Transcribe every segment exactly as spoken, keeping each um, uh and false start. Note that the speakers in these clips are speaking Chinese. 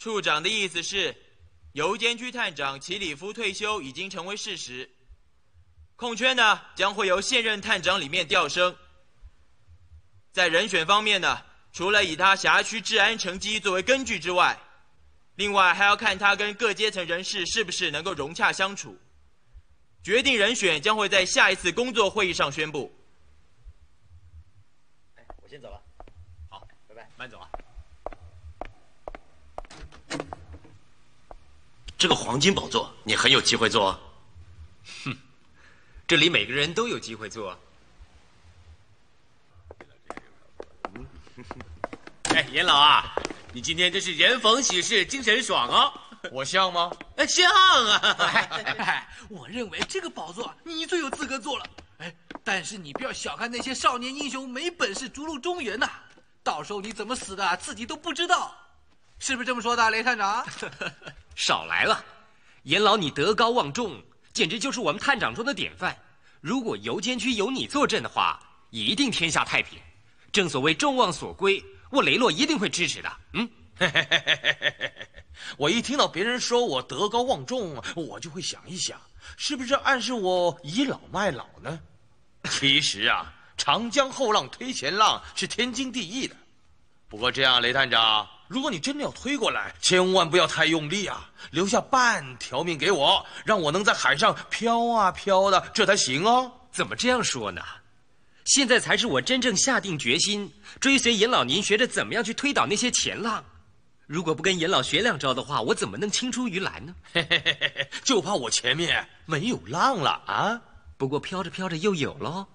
处长的意思是，邮监区探长齐里夫退休已经成为事实，空缺呢将会由现任探长里面调升。在人选方面呢，除了以他辖区治安成绩作为根据之外，另外还要看他跟各阶层人士是不是能够融洽相处。决定人选将会在下一次工作会议上宣布。 哎，我先走了。好，拜拜，慢走啊。 这个黄金宝座，你很有机会做。 哼，这里每个人都有机会做。 哎，严老啊，你今天真是人逢喜事精神爽哦。 我像吗？ 哎，像啊！ 哎，我认为这个宝座你最有资格做了。哎，但是你不要小看那些少年英雄没本事逐鹿中原呐、啊，到时候你怎么死的自己都不知道，是不是这么说的，雷探长？ 少来了，严老你德高望重，简直就是我们探长中的典范。如果邮监区有你坐镇的话，一定天下太平。正所谓众望所归，我雷洛一定会支持的。嗯。 我一听到别人说我德高望重，我就会想一想，是不是暗示我倚老卖老呢？其实啊，长江后浪推前浪是天经地义的。不过这样，雷探长，如果你真的要推过来，千万不要太用力啊，留下半条命给我，让我能在海上飘啊飘的，这才行哦。 怎么这样说呢？现在才是我真正下定决心追随严老您学着怎么样去推倒那些前浪。如果不跟严老学两招的话，我怎么能青出于蓝呢？ 嘿嘿嘿嘿，就怕我前面没有浪了啊！ 不过飘着飘着又有喽。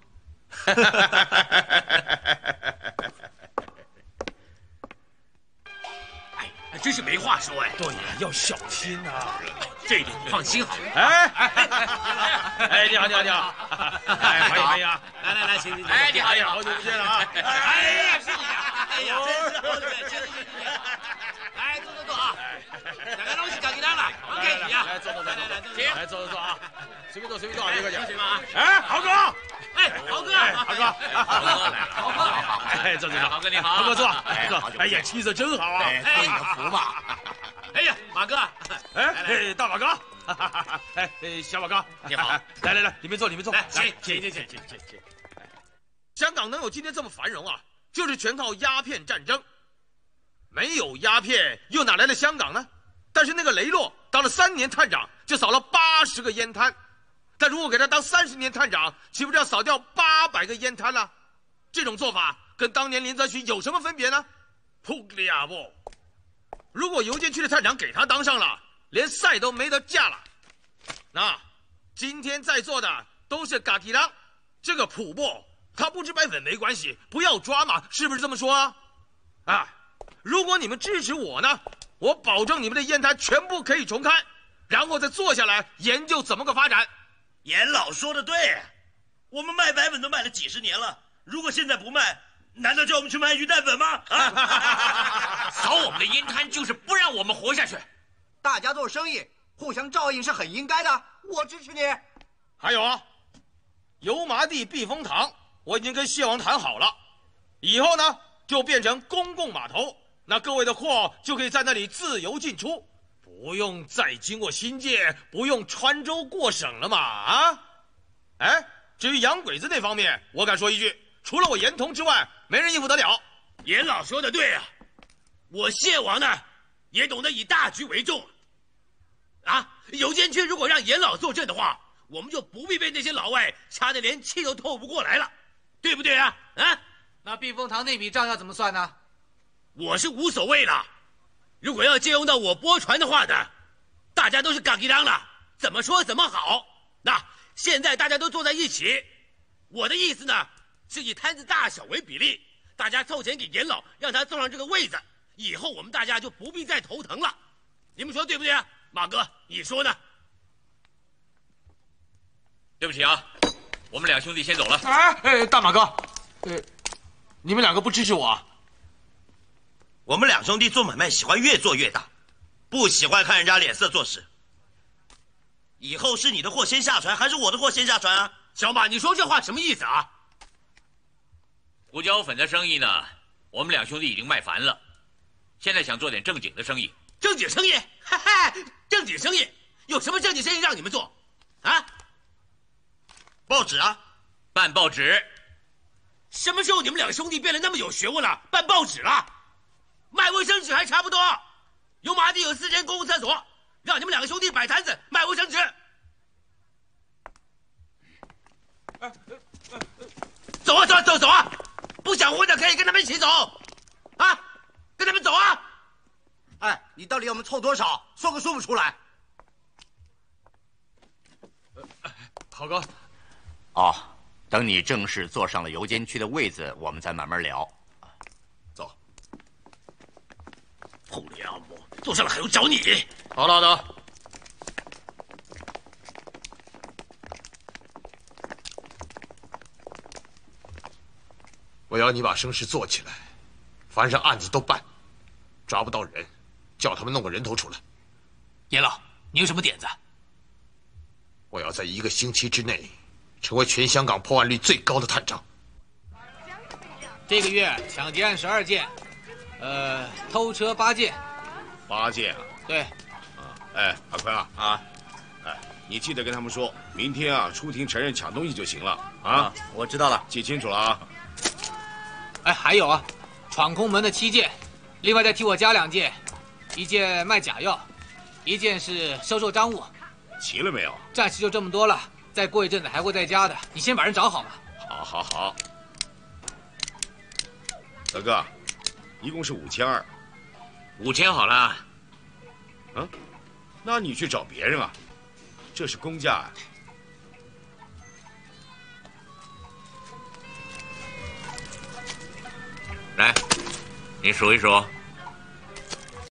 哎，真是没话说哎。 对呀，要小心啊！ 这点你放心好了。 哎哎哎，你好你好你好！哎，欢迎欢迎啊！ 来来来，请请。 哎，你好你好，好久不见了啊！ 哎呀，是你啊！哎呀，真是好久不见，真是你。来坐坐坐啊！大家都是自己人啦，别客气啊！ 来坐坐坐，来来来，请，来坐坐坐啊！随便坐随便坐，别客气。 行吗？ 哎，豪哥！ 哎，豪哥， 豪哥， 豪哥来了，豪哥， 哎，坐坐坐， 豪哥你好， 豪哥坐坐。哎呀，气色真好啊！ 托你的福嘛。哎呀，马哥， 哎，大马哥，哎，小马哥， 你好， 来来来，里面坐里面坐， 来，请请请请请请。 香港能有今天这么繁荣啊，就是全靠鸦片战争。没有鸦片，又哪来的香港呢？但是那个雷洛当了三年探长，就扫了八十个烟摊。但如果给他当三十年探长，岂不是要扫掉八百个烟摊了？这种做法跟当年林则徐有什么分别呢？扑克利亚不！如果邮监区的探长给他当上了，连赛都没得架了。那今天在座的都是嘎提郎，这个普布他不知白粉没关系，不要抓嘛，是不是这么说啊？啊！如果你们支持我呢，我保证你们的烟摊全部可以重开，然后再坐下来研究怎么个发展。 严老说的对，我们卖白粉都卖了几十年了，如果现在不卖，难道叫我们去卖鱼蛋粉吗？啊！ 扫我们的烟摊就是不让我们活下去。 大家做生意，互相照应是很应该的，我支持你。 还有啊，油麻地避风塘，我已经跟谢王谈好了，以后呢就变成公共码头，那各位的货就可以在那里自由进出，不用再经过新界，不用穿州过省了嘛啊！哎，至于洋鬼子那方面，我敢说一句，除了我严童之外，没人应付得了。 严老说的对啊，我谢王呢也懂得以大局为重。啊，邮监区如果让严老坐镇的话，我们就不必被那些老外掐得连气都透不过来了，对不对啊？啊， 那避风塘那笔账要怎么算呢？ 我是无所谓了。如果要借用到我拨船的话呢，大家都是港一郎了，怎么说怎么好。那现在大家都坐在一起，我的意思呢是以摊子大小为比例，大家凑钱给严老，让他坐上这个位子，以后我们大家就不必再头疼了。你们说对不对啊？马哥，你说呢？ 对不起啊，我们两兄弟先走了。 哎哎，大马哥，呃，你们两个不支持我啊？ 我们两兄弟做买卖喜欢越做越大，不喜欢看人家脸色做事。以后是你的货先下船，还是我的货先下船啊？ 小马，你说这话什么意思啊？ 胡椒粉的生意呢，我们两兄弟已经卖烦了，现在想做点正经的生意， 正经生意，哈哈，正经生意，有什么正经生意让你们做？啊？ 报纸啊， 办报纸。 什么时候你们两个兄弟变得那么有学问了？办报纸了？卖卫生纸还差不多。油麻地有四间公共厕所，让你们两个兄弟摆摊子卖卫生纸。走啊走啊走走啊！不想混的可以跟他们一起走，啊，跟他们走啊！ 哎，你到底要我们凑多少？说个数目出来。 好哥， 哦，等你正式坐上了邮监区的位子，我们再慢慢聊。 走。 后娘们，坐上了还用找你？ 好了好了。我要你把声势做起来，凡是案子都办，抓不到人，叫他们弄个人头出来。 严老，你有什么点子？ 我要在一个星期之内，成为全香港破案率最高的探长。 这个月抢劫案十二件，呃，偷车八件。 八件啊？ 对。 啊，哎，阿坤啊啊， 哎，你记得跟他们说，明天啊出庭承认抢东西就行了啊。 啊，我知道了， 记清楚了啊。 哎，还有啊，闯空门的七件，另外再替我加两件，一件卖假药，一件是收受赃物。 齐了没有？ 暂时就这么多了，再过一阵子还会再加的。你先把人找好嘛。 好，好，好。德哥，一共是五千二。 五千好了。 嗯，那你去找别人啊，这是公价啊。 来，你数一数。